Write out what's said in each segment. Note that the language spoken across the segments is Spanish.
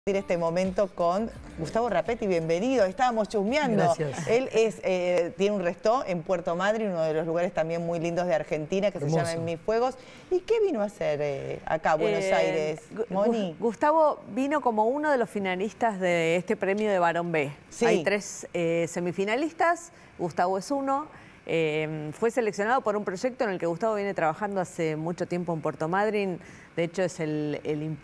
Este momento con Gustavo Rapetti, bienvenido. Estábamos chusmeando. Gracias. Él tiene un restaurante en Puerto Madryn, uno de los lugares también muy lindos de Argentina, que Hermoso. se llama En Mis Fuegos. ¿Y qué vino a hacer acá a Buenos Aires, Moni? Gustavo vino como uno de los finalistas de este premio de Barón B. Sí. Hay 3 semifinalistas, Gustavo es uno. Fue seleccionado por un proyecto en el que Gustavo viene trabajando hace mucho tiempo en Puerto Madryn. De hecho, es el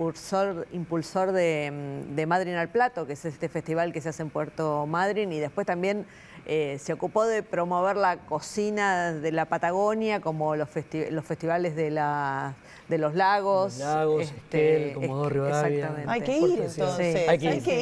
impulsor de Madryn al Plato, que es este festival que se hace en Puerto Madryn. Y después también se ocupó de promover la cocina de la Patagonia, como los festivales de los lagos. Los lagos, Esquel, Comodoro Rivadavia. Exactamente. Hay que ir entonces. Sí. Hay que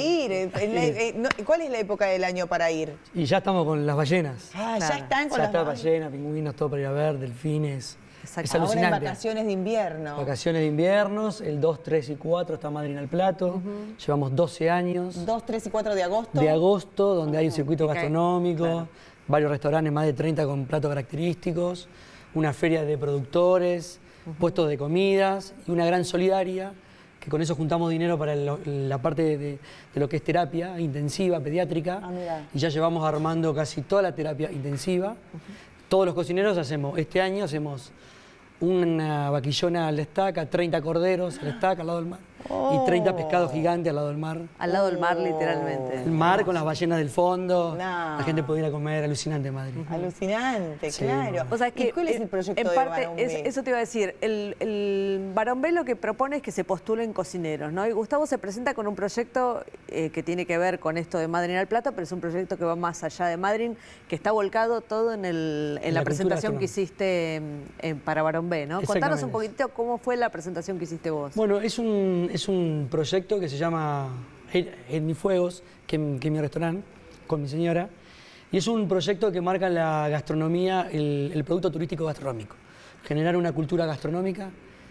ir. ¿Cuál es la época del año para ir? Y ya estamos con las ballenas. Ah, Claro. ya están con Ya las está ballenas, pingüinos, todo para ir a ver, delfines. Exacto. Es Ahora en alucinante. vacaciones de invierno. Vacaciones de inviernos, el 2, 3 y 4 está Madryn al Plato. Llevamos 12 años. 2, 3 y 4 de agosto. De agosto, donde hay un circuito Ok, gastronómico, claro. varios restaurantes, más de 30 con platos característicos, una feria de productores, puestos de comidas y una gran solidaria, que con eso juntamos dinero para la parte de lo que es terapia intensiva, pediátrica, Ah, mirá. y ya llevamos armando casi toda la terapia intensiva. Todos los cocineros este año hacemos una vaquillona a la estaca, 30 corderos a la estaca al lado del mar y 30 pescados gigantes al lado del mar. Al lado del mar, literalmente. El mar con las ballenas del fondo, No. la gente puede ir a comer, alucinante Madrid. Alucinante, Sí, claro. no. O sea, ¿Y cuál es el proyecto en de parte, Barón B? eso te iba a decir, el Barón B lo que propone es que se postulen cocineros, ¿no? Y Gustavo se presenta con un proyecto que tiene que ver con esto de Madryn al Plato, pero es un proyecto que va más allá de Madryn, que está volcado todo en la cultura presentación que gastronómica. hiciste para Barón B, ¿no? Contanos un poquitito cómo fue la presentación que hiciste vos. Bueno, es un proyecto que se llama En Mis Fuegos, que es mi restaurante, con mi señora, y es un proyecto que marca la gastronomía, el producto turístico gastronómico. Generar una cultura gastronómica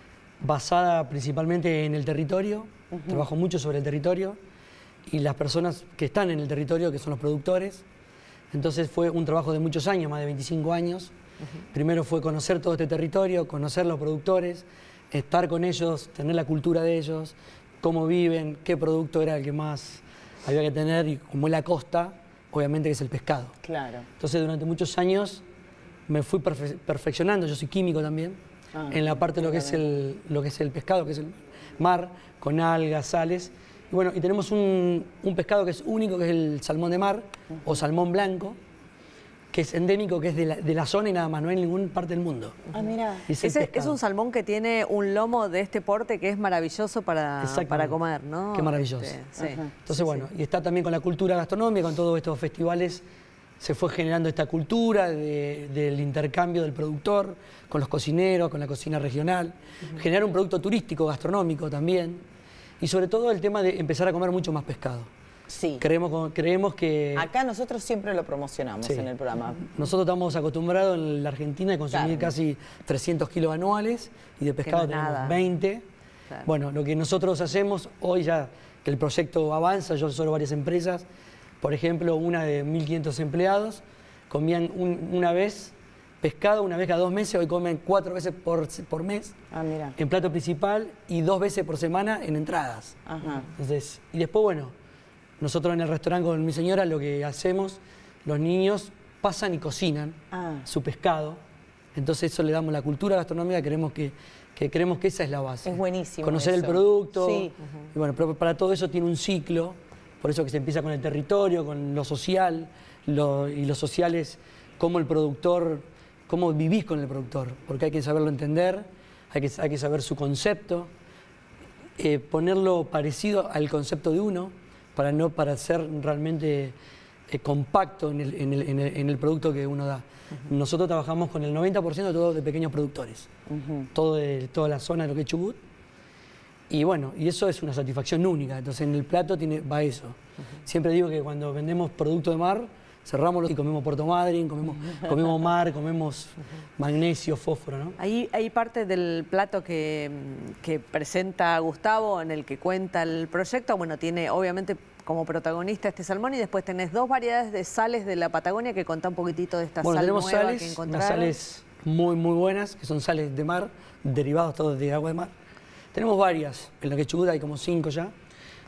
basada principalmente en el territorio, trabajo mucho sobre el territorio, y las personas que están en el territorio, que son los productores. Entonces fue un trabajo de muchos años, más de 25 años. Primero fue conocer todo este territorio, conocer los productores, estar con ellos, tener la cultura de ellos, cómo viven, qué producto era el que más había que tener, y como es la costa, obviamente que es el pescado. Claro. Entonces durante muchos años me fui perfeccionando, yo soy químico también, en la parte de lo que es el pescado, que es el mar, con algas, sales. Y bueno, y tenemos un pescado que es único, que es el salmón de mar, o salmón blanco, que es endémico, que es de la zona y nada más, no hay en ninguna parte del mundo. Ah, mira. Es el Es pescado. un salmón que tiene un lomo de este porte que es maravilloso para comer, ¿no? Qué maravilloso. Sí. Entonces, bueno, y está también con la cultura gastronómica, con todos estos festivales, se fue generando esta cultura del intercambio del productor con los cocineros, con la cocina regional, generar un producto turístico, gastronómico también, y sobre todo el tema de empezar a comer mucho más pescado. Sí. Creemos que Acá nosotros siempre lo promocionamos Sí. en el programa. nosotros estamos acostumbrados en la Argentina a consumir Claro. casi 300 kilos anuales y de pescado no es tenemos nada. 20. Claro. Bueno, lo que nosotros hacemos hoy ya que el proyecto avanza, yo asesoro varias empresas, por ejemplo, una de 1.500 empleados, comían una vez pescado, una vez cada 2 meses, hoy comen 4 veces por mes Ah, mira. en plato principal y 2 veces por semana en entradas. Ajá. Entonces, y después, bueno, nosotros en el restaurante con mi señora lo que hacemos, los niños pasan y cocinan su pescado, entonces eso le damos la cultura gastronómica, creemos que esa es la base. Es buenísimo Conocer eso. el producto, Sí. y bueno, pero para todo eso tiene un ciclo, por eso que se empieza con el territorio, con lo social, y lo social es cómo el productor, cómo vivís con el productor, porque hay que saberlo entender, hay que saber su concepto, ponerlo parecido al concepto de uno, para ser realmente compacto en el producto que uno da. Nosotros trabajamos con el 90% de pequeños productores, todo de toda la zona de lo que es Chubut, y bueno, y eso es una satisfacción única, entonces en el plato va eso. Siempre digo que cuando vendemos producto de mar, cerramos y comemos Puerto Madryn, comemos mar, comemos magnesio, fósforo, ¿no? Hay parte del plato que presenta Gustavo, en el que cuenta el proyecto. Bueno, tiene obviamente como protagonista este salmón y después tenés 2 variedades de sales de la Patagonia, que contá un poquitito de esta Bueno, sal tenemos nueva que sales, unas encontraron. sales muy buenas, que son sales de mar, derivados todos de agua de mar. Tenemos varias, en la que Chubut hay como 5 ya.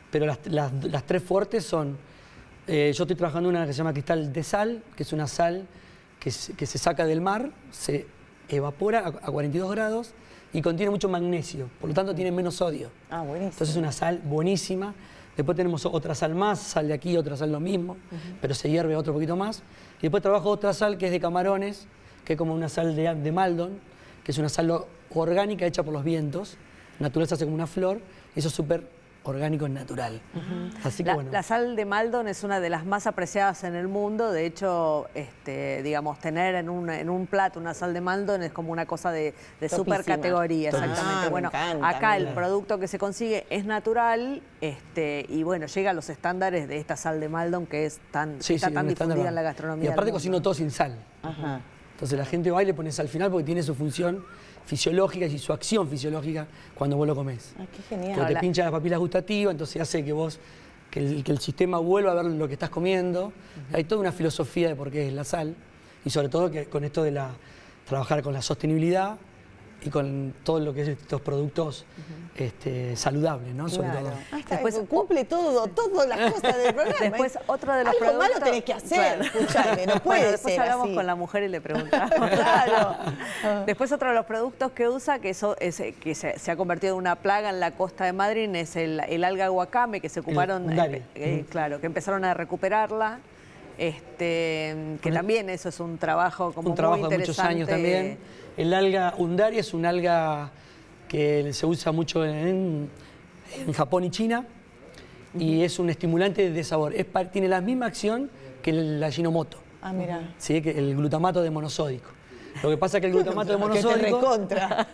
pero las tres fuertes son, yo estoy trabajando en una que se llama cristal de sal, que es una sal que se saca del mar, se evapora a 42 grados y contiene mucho magnesio, por lo tanto tiene menos sodio. Ah, buenísimo. Entonces es una sal buenísima. Después tenemos otra sal más, sal de aquí, otra sal lo mismo, pero se hierve otro poquito más. Y después trabajo otra sal que es de camarones, que es como una sal de Maldon, que es una sal orgánica hecha por los vientos. Naturaleza hace como una flor, y eso es súper orgánico y natural. Así que bueno. La sal de Maldon es una de las más apreciadas en el mundo. De hecho, digamos, tener en un plato una sal de Maldon es como una cosa de super categoría. Exactamente. Bueno, acá el producto que se consigue es natural y bueno, llega a los estándares de esta sal de Maldon que está tan difundida en la gastronomía. Y aparte cocino todo sin sal. Entonces la gente va y le pone sal al final porque tiene su función fisiológica y su acción fisiológica cuando vos lo comés. Ay, qué genial. Porque te pincha las papilas gustativas, entonces hace que el sistema vuelva a ver lo que estás comiendo. Hay toda una filosofía de por qué es la sal y sobre todo que con esto de trabajar con la sostenibilidad y con todo lo que es estos productos saludables, ¿no? Sobre todo. Después cumple todas las cosas del programa. Después otro de los algo productos... malo tenés que hacer, escuchame, no puede después ser hablamos así. con la mujer y le preguntamos. Claro. Después otro de los productos que usa, que se ha convertido en una plaga en la costa de Madrid, es el alga guacame, que se ocuparon, claro, que empezaron a recuperarla. Que también eso es un trabajo como un trabajo muy de muchos años también. El alga undaria es un alga que se usa mucho en Japón y China y es un estimulante de sabor. Tiene la misma acción que el Ajinomoto. Ah, mira. Sí, que el glutamato de monosódico. Lo que pasa es que el glutamato de monosódico... Que te recontra.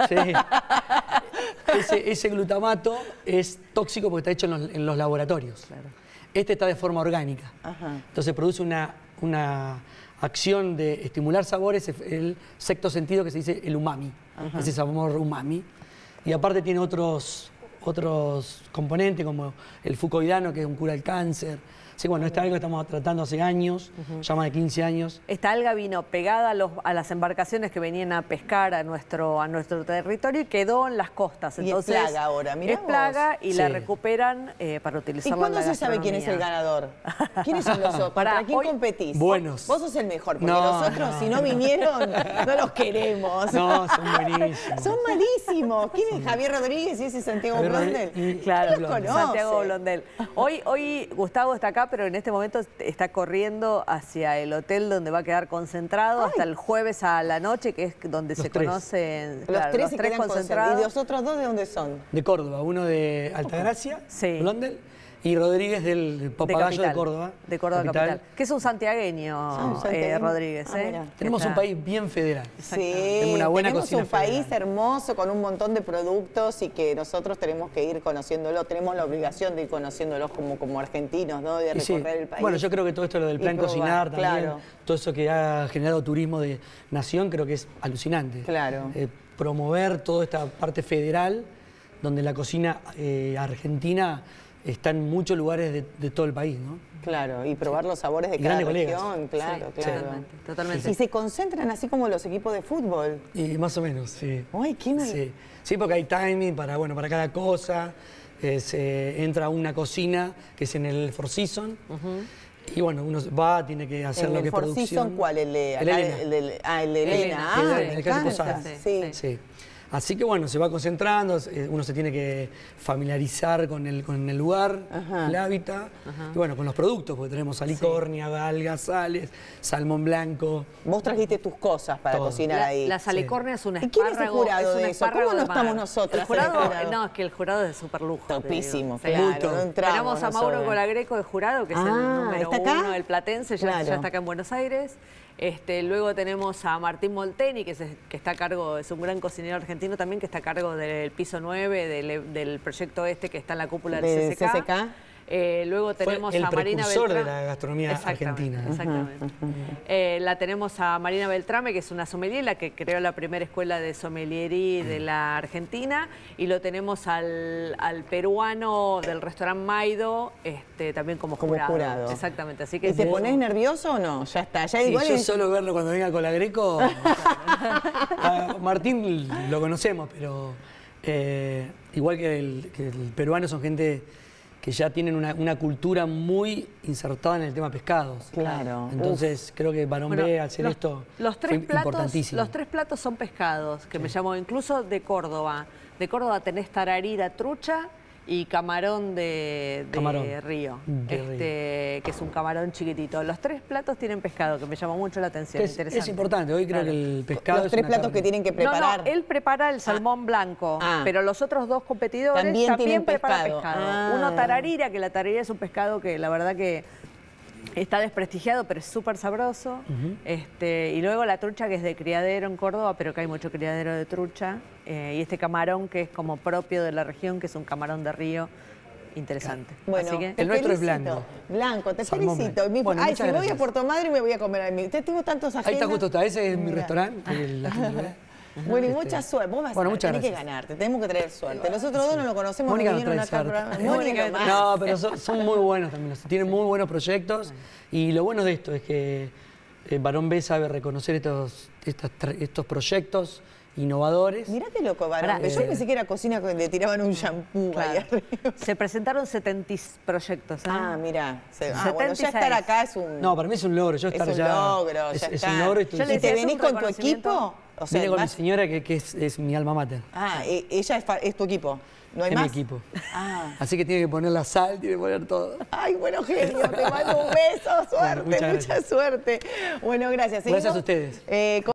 Sí. Ese glutamato es tóxico porque está hecho en los laboratorios. Claro. Este está de forma orgánica. Entonces produce una acción de estimular sabores, el sexto sentido que se dice el umami, ese sabor umami. Y aparte tiene otros componentes como el fucoidano, que es un cura del cáncer. Sí, bueno, esta alga estamos tratando hace años, ya más de 15 años. Esta alga vino pegada a las embarcaciones que venían a pescar a nuestro territorio y quedó en las costas. Entonces, y es plaga ahora, mirá es plaga vos. y la recuperan para utilizarla. ¿Y cuándo se sabe quién es el ganador? ¿Quiénes son los otros? ¿Para quién competís? Buenos. Vos sos el mejor, porque los otros, si no vinieron, no los queremos. No, son buenísimos. Son malísimos. ¿Quién es Javier Rodríguez y ese Santiago Blondel? Claro, los conoce. Santiago Blondel. Hoy Gustavo está acá, pero en este momento está corriendo hacia el hotel donde va a quedar concentrado hasta el jueves a la noche, que es donde se conocen los tres concentrados. ¿Y los otros dos de dónde son? De Córdoba, uno de Altagracia, Blondel, y Rodríguez del Papagayo de Córdoba. De Córdoba capital. Que es un santiagueño, Rodríguez. Tenemos un país bien federal. Sí, tenemos una buena tenemos cocina un país federal. hermoso con un montón de productos y que nosotros tenemos que ir conociéndolo, tenemos la obligación de ir conociéndolos como argentinos, ¿no? De recorrer el país. Bueno, yo creo que todo esto lo del plan cocinar también, todo eso que ha generado turismo de nación, creo que es alucinante. Claro. Promover toda esta parte federal, donde la cocina argentina está en muchos lugares de todo el país, ¿no? Claro, y probar los sabores de cada región, claro. Totalmente. Y se concentran así como los equipos de fútbol. Y más o menos, sí. Ay, qué mal. Sí, porque hay timing para cada cosa. Se entra a una cocina que es en el Four Seasons. Y bueno, uno va, tiene que hacer lo que es producción. ¿El Four Seasons cuál? El de Elena. El de Elena. El de Calle Posadas. Sí. Así que bueno, se va concentrando, uno se tiene que familiarizar con el lugar, el hábitat, y bueno, con los productos, porque tenemos salicornia, algas, sales, salmón blanco. Vos trajiste tus cosas para cocinar ahí. La salicornia es un espárrago. ¿Y quién es el jurado de eso? ¿Cómo no estamos nosotros? El jurado, no, es que el jurado es de súper lujo. Topísimo, claro. Tenemos a Mauro Colagreco de jurado, que es el número uno del platense, ya está acá en Buenos Aires. Luego tenemos a Martín Molteni, que está a cargo, es un gran cocinero argentino también, que está a cargo del piso 9 del proyecto que está en la cúpula del CCK. Luego tenemos a Marina Beltrame. De la gastronomía argentina. Exactamente. La tenemos a Marina Beltrame, que es una sommelier, la que creó la primera escuela de sommeliería de la Argentina. Y lo tenemos al peruano del restaurante Maido, también como jurado. Exactamente. Así que ¿Y te pones nervioso o no? Ya está. Ya igual yo solo verlo cuando venga Colagreco. Martín lo conocemos, pero igual que el peruano son gente que ya tienen una cultura muy insertada en el tema pescados. Claro. Entonces creo que Barón B, al ser esto, los fue tres platos, importantísimo. los 3 platos son pescados, que me llamó incluso de Córdoba. De Córdoba tenés tararira, trucha y camarón de río, que es un camarón chiquitito. Los 3 platos tienen pescado, que me llamó mucho la atención. Es importante, hoy creo que el pescado Los 3 platos que tienen que preparar. No, él prepara el salmón blanco, pero los otros 2 competidores también preparan pescado. Uno tararira, que la tararira es un pescado que la verdad que está desprestigiado, pero es súper sabroso. Y luego la trucha, que es de criadero en Córdoba, pero que hay mucho criadero de trucha. Y este camarón, que es como propio de la región, que es un camarón de río. Interesante. Bueno, así que, el nuestro es blanco. Blanco, te Salmón felicito. blanco. Ay, si voy a Puerto Madryn me voy a comer a mí. Tengo tantos agendas. Ahí está justo, ese es mi restaurante. Bueno, y mucha suerte. Vos vas a tener que ganarte, tenemos que traer suerte. Los otros dos no lo conocemos, Mónica no vinieron acá al programa. Mónica más. No, pero son muy buenos también, tienen muy buenos proyectos. Y lo bueno de esto es que Barón B sabe reconocer estos proyectos innovadores. Mirá qué loco, Barón B. Yo pensé que era cocina que le tiraban un shampoo ahí arriba. Se presentaron 70 proyectos. Ah, mirá. Bueno, ya estar acá es un... No, para mí es un logro. Yo estar es un allá, logro, ya está. Es un logro. ¿Y te venís con tu equipo? O sea, vine con mi señora, que es mi alma mater. Ah, ella es tu equipo. ¿No hay es más? mi equipo. Ah. Así que tiene que poner la sal, tiene que poner todo. Ay, bueno, genio, te mando un beso, suerte, Bueno, mucha suerte. Bueno, gracias. Gracias a ustedes.